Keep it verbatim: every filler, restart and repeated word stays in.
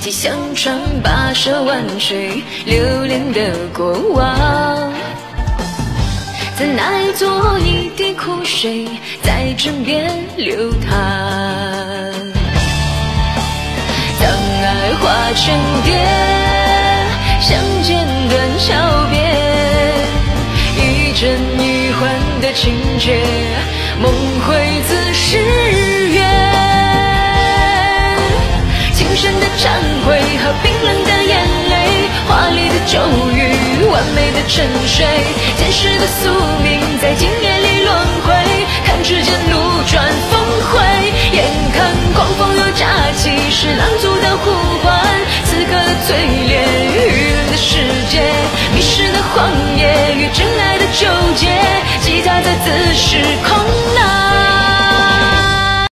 细香肠，跋涉万水，流连的过往。在哪一座一滴苦水在枕边流淌？当爱化成蝶，相见断桥边，一真一幻的情节，梦回自誓约。情深的忏悔和冰冷的眼泪，华丽的咒语，完美的沉睡，前世的宿命在今夜里轮回，看指尖路转峰回，眼看狂风又乍起，是狼族的呼唤，此刻的淬炼，愚人的世界，迷失的荒野与真爱的纠结，吉他在自始